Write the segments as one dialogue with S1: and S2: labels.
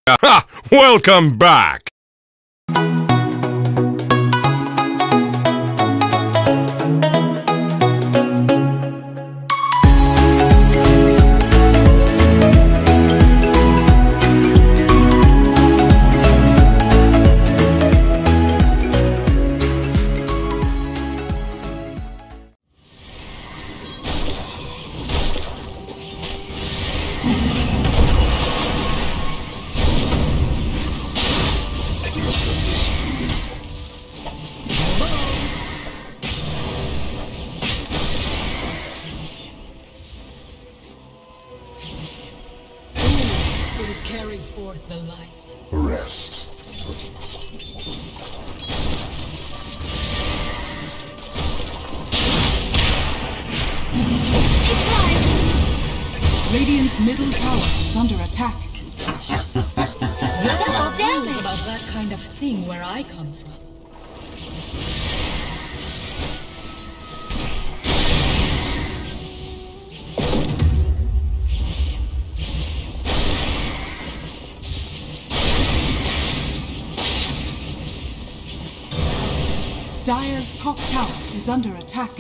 S1: Ha! Welcome back!
S2: Carry forth the light.
S3: Rest.
S4: Radiant's middle tower is under attack.
S2: Double damage about that kind of thing where I come from.
S4: Dire's top tower is under attack.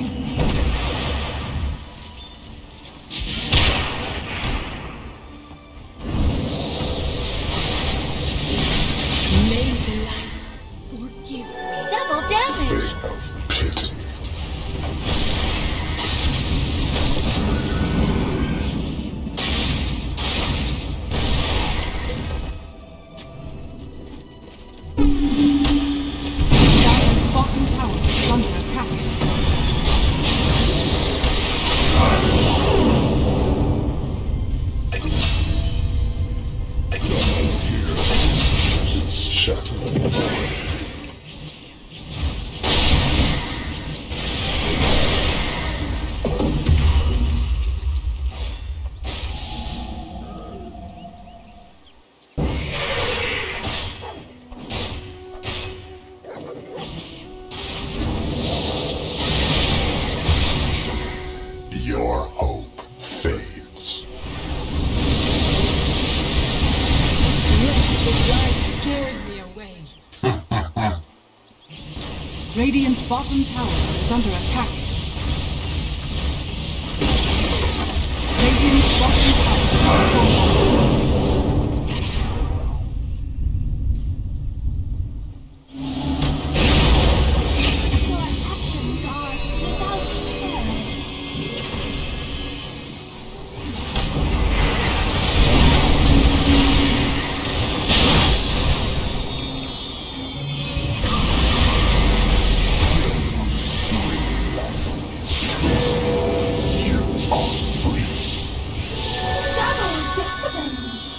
S2: May the light forgive me.
S5: Double damage!
S3: Of pity.
S4: Dire's bottom tower is under attack.
S3: Shut Your hope fades.
S2: Yes, the light carried me away.
S4: Radiant's bottom tower is under attack. Radiant's bottom tower is falling.
S5: Your actions are without shame.
S3: You are free.
S5: Double decibels!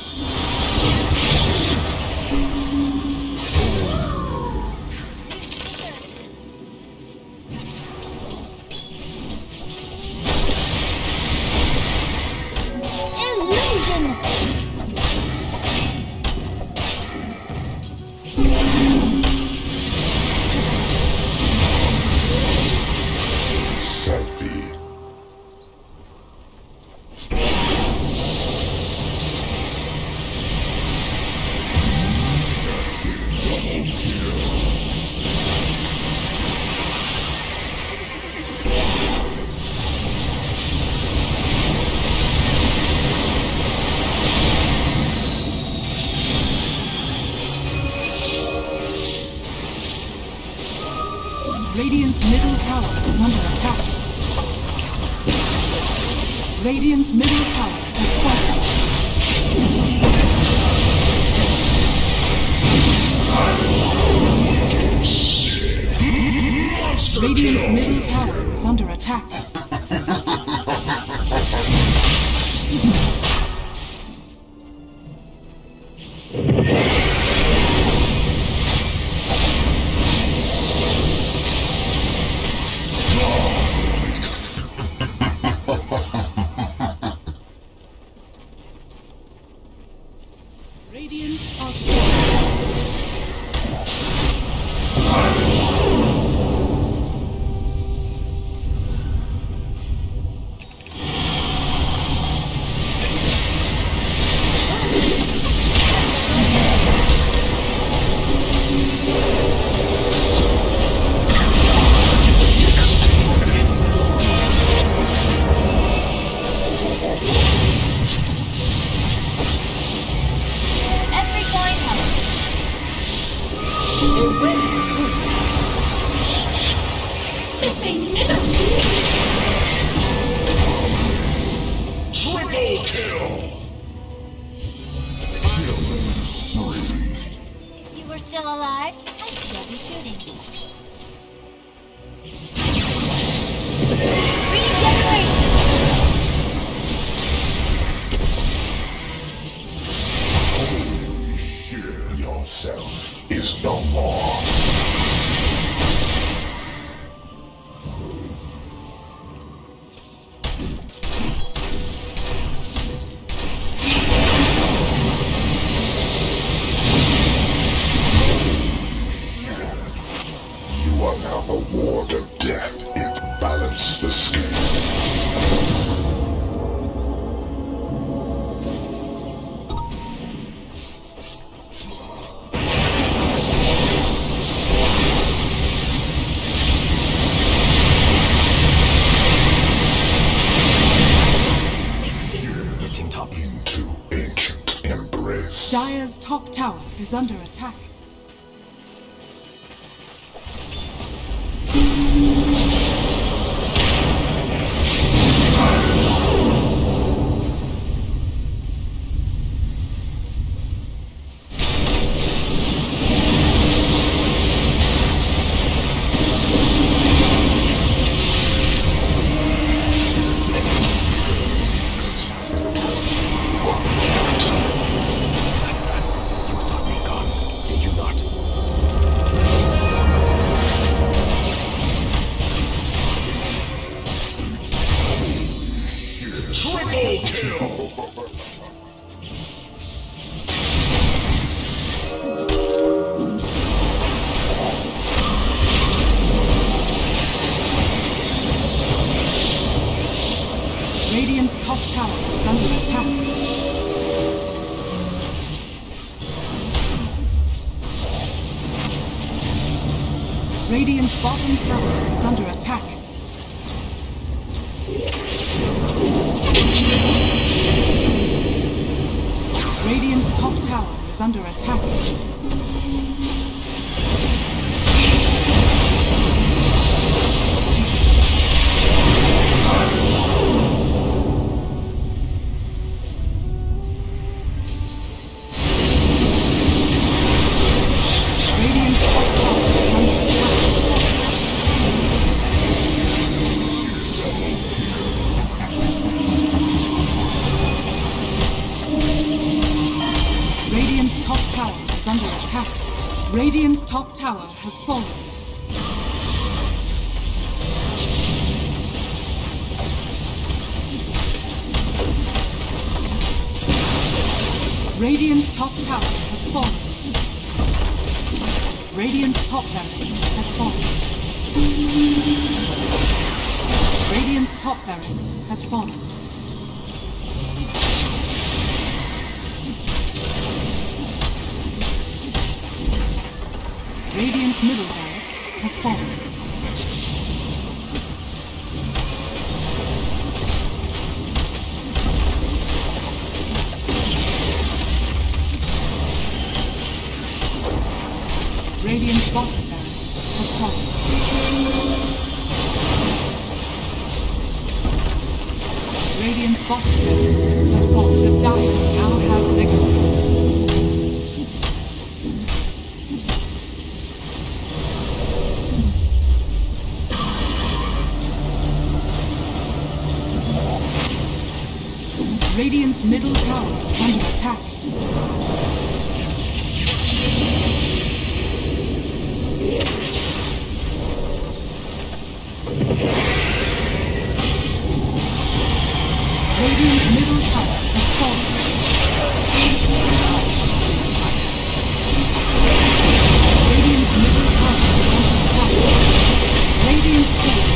S5: Illusion!
S3: Selfie.
S4: Radiant's middle tower is under attack. Radiant's middle tower has fallen. Radiant's middle tower is under attack. Radiant are
S5: This ain't innocent.
S3: Triple kill!
S5: If you were still alive, I'd still be shooting. Regeneration!
S3: Yourself is no more. You are now the ward of death. It balance the scale. Into ancient embrace.
S4: Dire's top tower is under attack. Radiant's top tower is under attack. Radiant's bottom tower is under attack. Radiant's top tower is under attack. Radiant's top tower is under attack. Radiant's top tower has fallen. Radiant's top tower has fallen. Radiant's top barracks has fallen. Radiant's top barracks has fallen. Radiant's middle barracks has fallen. Radiant's bottom barracks has fallen. Radiant's bottom barracks has fallen. The Dire now have mega barracks. Radiant's middle tower is under attack. Radiant's middle tower has fallen. Radiant's middle tower is under attack. Radiant's core.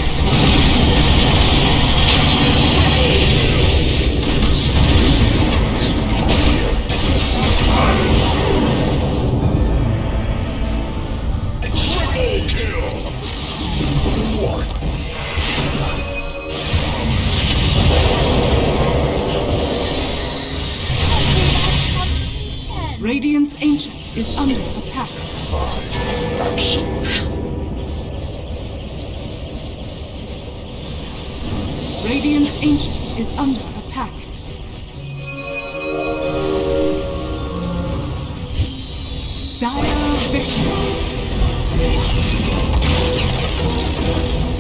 S4: Radiant's Ancient is under attack.
S3: Fine. absolution.
S4: Radiant's Ancient is under attack. Dire victory.